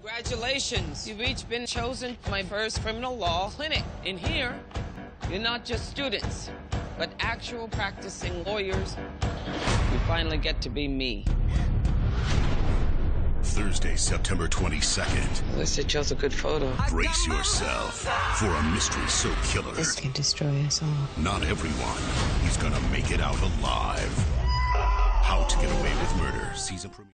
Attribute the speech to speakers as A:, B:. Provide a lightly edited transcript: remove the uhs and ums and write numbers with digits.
A: Congratulations. You've each been chosen for my first criminal law clinic. In here, you're not just students, but actual practicing lawyers. You finally get to be me.
B: Thursday, September 22nd.
A: At least it shows a good photo.
B: Brace yourself for a mystery so killer.
C: This can destroy us all.
B: Not everyone is gonna make it out alive. How to Get Away with Murder, season premiere.